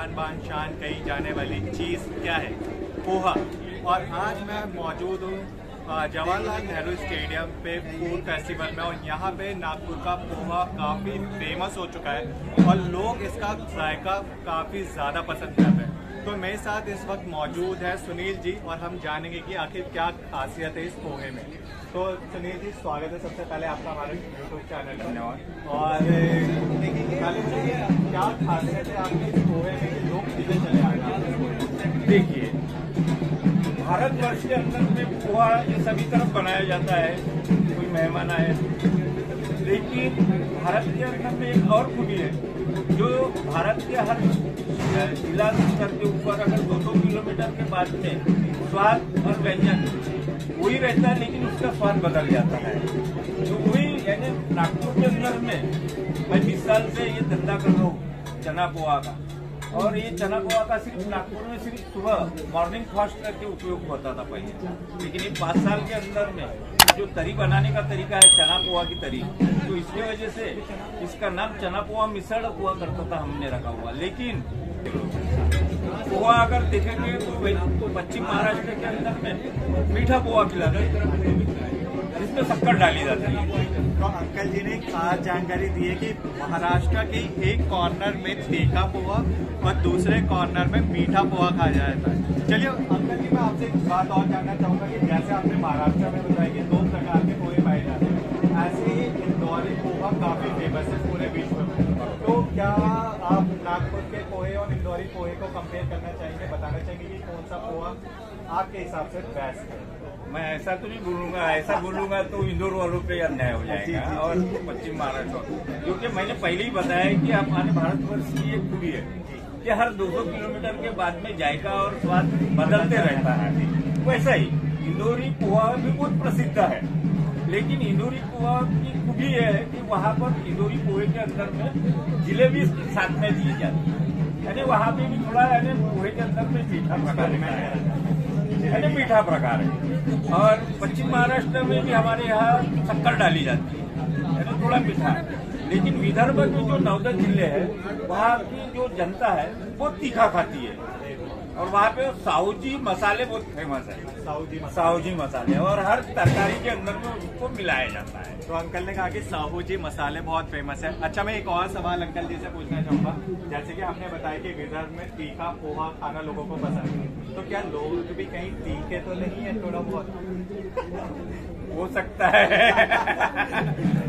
आन बान शान कही जाने वाली चीज़ क्या है? पोहा। और आज मैं मौजूद हूँ जवाहरलाल नेहरू स्टेडियम पे फूड फेस्टिवल में, और यहाँ पे नागपुर का पोहा काफ़ी फेमस हो चुका है और लोग इसका जायका काफ़ी ज़्यादा पसंद करते हैं। तो मेरे साथ इस वक्त मौजूद है सुनील जी, और हम जानेंगे कि आखिर क्या खासियत है इस पोहे में। तो सुनील जी, स्वागत है सबसे पहले आपका हमारे यूट्यूब चैनल। धन्यवाद। और पहले मुझे क्या खासियत है आपके इस पोहे में कि लोग सीधे चले आए? देखिए, भारतवर्ष के अंदर में पोहा ये सभी तरफ बनाया जाता है, कोई मेहमान आए, लेकिन भारत के अंदर में एक और खूबी है जो भारत के हर जिला स्तर के ऊपर अगर 200 किलोमीटर के बाद में स्वाद और व्यंजन वही रहता है, लेकिन उसका स्वाद बदल जाता है। तो वही यानी नागपुर के अंदर में मैं 20 साल से ये धंधा कर रहा हूँ चना पोहा का, और ये चना पोहा का सिर्फ नागपुर में सिर्फ सुबह मॉर्निंग फास्ट करके उपयोग होता था पहले, लेकिन ये 5 साल के अंदर में जो तरी बनाने का तरीका है चना पोहा की तरी, तो इसकी वजह से इसका नाम चना पोहा मिसल हुआ करता था, हमने रखा हुआ। लेकिन पोहा अगर देखेंगे तो पश्चिम महाराष्ट्र के अंदर में मीठा पोहा खिलाते हैं, जिसमें शक्कर डाली जाती है। तो अंकल जी ने खास जानकारी दी है कि महाराष्ट्र के एक कॉर्नर में तीखा पोहा और दूसरे कॉर्नर में मीठा पोहा खाया जाता है। चलिए अंकल जी, मैं आपसे एक बात और जानना चाहूँगा कि जैसे आपने महाराष्ट्र में बताया कि 2 प्रकार के पोहे पाए जाते हैं, ऐसे ही इंदौरी पोहा काफ़ी फेमस है पूरे विश्व में। तो क्या आप नागपुर के पोहे और इंदौरी पोहे को कंपेयर करना चाहेंगे, बताना चाहेंगे कि कौन सा पोहा आपके हिसाब से बेस्ट है? मैं ऐसा तो नहीं बोलूंगा, ऐसा बोलूंगा तो इंदौर वालों पे अन्याय हो जाएगा और पश्चिम महाराष्ट्र, क्योंकि मैंने पहले ही बताया कि हमारे भारतवर्ष की एक खूबी है कि हर 200 किलोमीटर के बाद में जायका और स्वाद बदलते रहता है। वैसा ही इंदौरी पोहा भी बहुत प्रसिद्ध है, लेकिन इंदौरी पोहा की खूबी है कि वहाँ पर इंदौरी पोहे के अंदर में जिलेबी साथ में दी जाती है, यानी वहाँ पे भी थोड़ा यानी पोहे के अंदर में मीठा प्रकार है, मीठा प्रकार है। और पश्चिम महाराष्ट्र में भी हमारे यहाँ शक्कर डाली जाती है, यानी थोड़ा मीठा। लेकिन विदर्भ के जो 9 जिले हैं वहाँ की जो जनता है वो तीखा खाती है, और वहाँ पे साहूजी मसाले बहुत फेमस है। साहूजी मसाले, और हर तरकारी के अंदर में उसको मिलाया जाता है। तो अंकल ने कहा कि साहूजी मसाले बहुत फेमस है। अच्छा, मैं एक और सवाल अंकल जी से पूछना चाहूँगा, जैसे कि आपने बताया कि विदर्भ में तीखा पोहा खाना लोगों को पसंद है, तो क्या लोग भी कहीं तीखे तो नहीं है थोड़ा बहुत? हो सकता है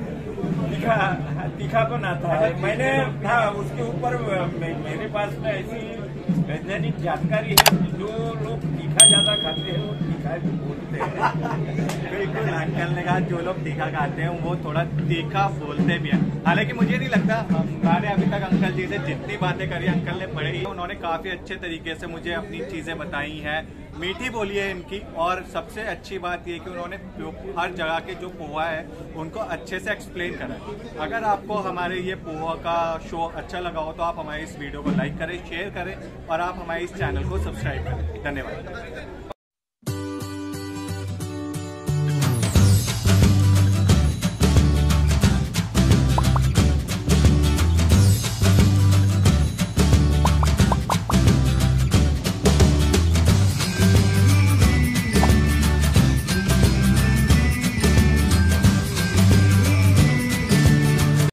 तीखा तो ना था। मैंने था उसके ऊपर मेरे पास में ऐसी वैज्ञानिक जानकारी है कि जो लोग तीखा ज्यादा खाते हैं वो तीखा भी बोलते हैं। बिल्कुल, अंकल ने कहा जो लोग तीखा खाते हैं वो थोड़ा तीखा बोलते भी हैं। हालांकि मुझे नहीं लगता, मैंने अभी तक अंकल जी से जितनी बातें करी अंकल ने पढ़ी, उन्होंने काफी अच्छे तरीके से मुझे अपनी चीजें बताई हैं, मीठी बोली है इनकी। और सबसे अच्छी बात ये कि उन्होंने हर जगह के जो पोहा है उनको अच्छे से एक्सप्लेन करा है। अगर आपको हमारे ये पोहा का शो अच्छा लगा हो तो आप हमारे इस वीडियो को लाइक करें, शेयर करें, और आप हमारे इस चैनल को सब्सक्राइब करें। धन्यवाद।